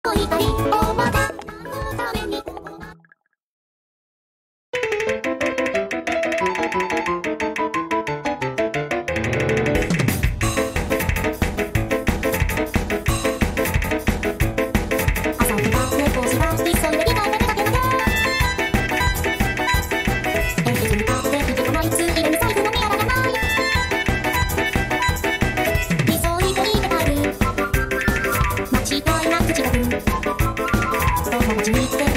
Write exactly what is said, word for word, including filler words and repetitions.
お怒りをまた何のために朝起きた猫しが急いで議会が出かけなきゃ鉛筆に買って引きこないついでに財布も見当たらない急いでいて帰る間違いなく近く友達に言って